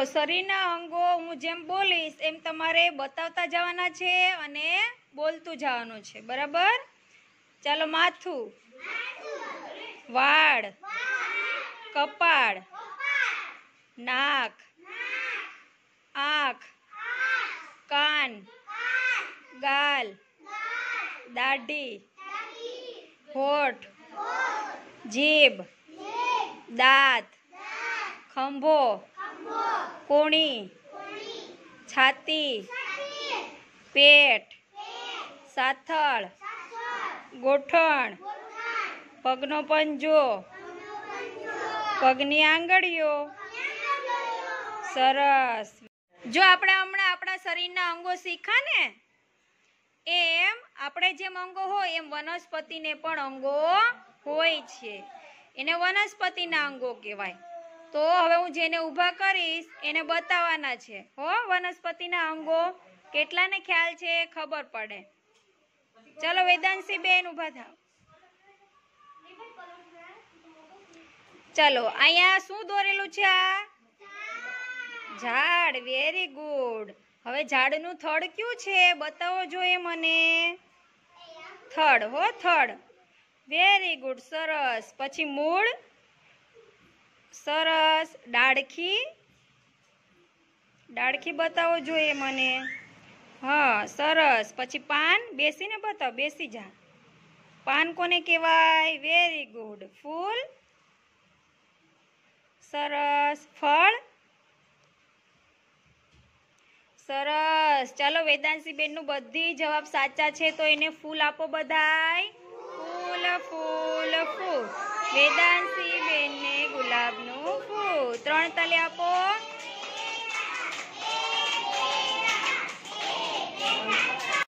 શરીરના અંગો હું જેમ બોલીશ એમ તમારે બતાવતા જવાના છે અને બોલતું જવાનું છે, બરાબર? ચાલો, માથું, વાળ, કપાળ, નાક, આંખ, કાન, ગાલ, દાઢી, હોઠ, જીભ, દાંત, ખંભો, કોણી, છાતી, પેટ, સાથળ, ગોઠણ, પગનો પંજો, પગની આંગળીઓ. સરસ. જો આપણે હમણાં આપણા શરીરના અંગો શીખ્યા ને, એમ આપણે જેમ અંગો હોય એમ વનસ્પતિને પણ અંગો હોય છે. એને વનસ્પતિના અંગો કહેવાય. તો હવે હું જેને ઊભા કરીશ એને બતાવવાના છે હો વનસ્પતિના અંગો. કેટલાને ખ્યાલ છે ખબર પડે. ચલો વેદાંશી બેન ઊભા થાવ. ચલો, અહીંયા શું દોરેલું છે? આ ઝાડ. Very good. હવે ઝાડનું થડ કયું છે બતાવો જોઈએ મને. થડ હો, થડ. વેરી ગુડ, સરસ. પછી મૂળ. સરસ. ડાળખી. ડાળખી બતાવો જોઈએ મને. હા, સરસ. પછી પાન. બેસીને બતાવો, બેસી જા. પાન કોને કહેવાય? Very good. ફૂલ. સરસ. ફળ. સરસ. ચાલો, વેદાંશી બેનનું બધી જવાબ સાચા છે તો એને ફૂલ આપો બધાય. ફૂલ, ફૂલ, ફૂલ. વેદાંશી બેનને ગુલાબનું ફૂલ. 3 તાળી આપો.